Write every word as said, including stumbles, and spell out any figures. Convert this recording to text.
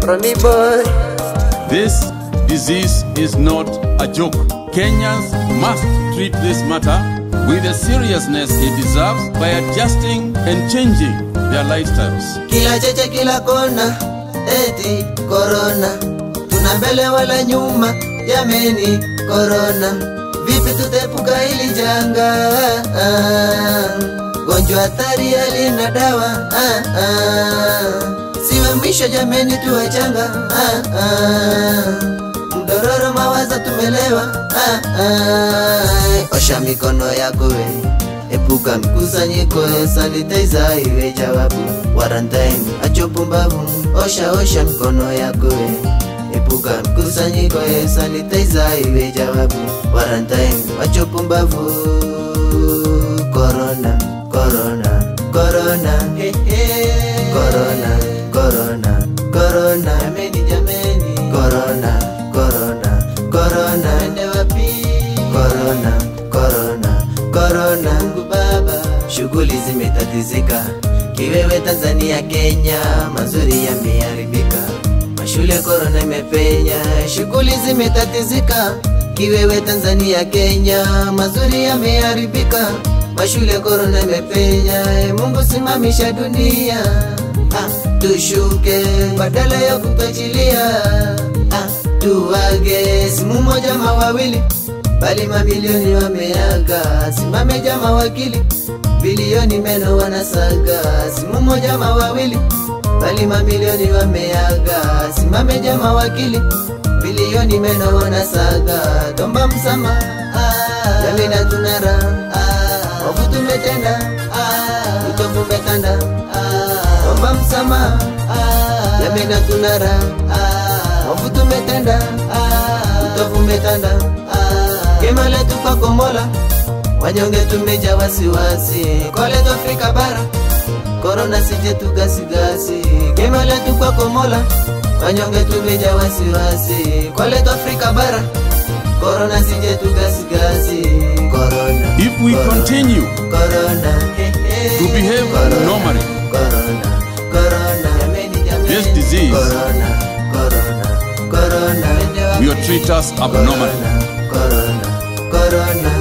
Ronnie boy. This disease is not a joke. Kenyans must treat this matter with the seriousness it deserves by adjusting and changing their lifestyles. Kila cheche kila kona, eti corona. Tuna mbele wala nyuma, jameni corona. Vipi tutepuka hili janga? Gonjwa hatari halina dawa. Siwe mwisho jameni tuwachanga. Mdororo mawaza tumelewa. Osha mikono yako we, epuka mkusanyiko, sanitizer iwe jawabu. Quarantine acho pumbavu, osha osha mikono yako we, epuka mkusanyiko, sanitizer iwe jawabu. Quarantine acho pumbavu. Corona, corona, corona, hey, hey. Corona, corona, corona, jameni jameni. Corona, corona, corona, ende wapi? Corona, corona, corona, Mungu Baba. Shughuli zimetatizika, kiwewe Tanzania Kenya, mazuri yameharibika. Mashule corona imepenya, shughuli zimetatizika, kiwewe Tanzania Kenya, mazuri yameharibika. Mashule corona imepenya, Mungu simamisha dunia. Ah, tushuke badala ya kutuachilia. Ah, tuage simu moja mawawili, bali mamilioni wameaga. Simame jama wakili, bilioni meno wanasaga. Simu moja mawawili, bali mamilioni wameaga. Simame jama wakili, bilioni meno wanasaga. Tomba msama, ah, jamii na tunara, ah, wafu tumetenda, ah, utovu umetanda, ah, tomba msama, ah, jamii na tunara, ah, wafu tumetenda, ah, utovu umetanda. Kema letu kwa komola, wanyonge tumeja wasiwasi. Kwa letu Afrika bara, corona sije tugasigasi. Kema letu kwa komola, wanyonge tumeja wasiwasi. Kwa letu Afrika bara, corona sije tugasigasi. Corona, if we corona, continue corona, hey, hey. to behave corona, normally, corona, corona, jameni, jameni. this disease Corona, corona, corona, will treat us abnormally. Corona, corona, corona.